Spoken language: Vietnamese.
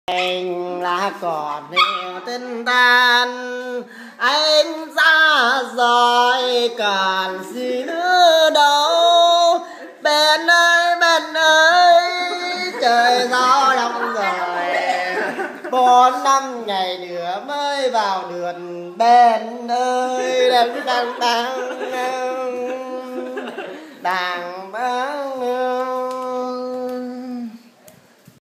anh là còn nhiều tinh tan, anh ra rồi còn gì nữa đâu. Bên ơi trời gió đông rồi, 4 năm ngày nữa mới vào được. Bên ơi đang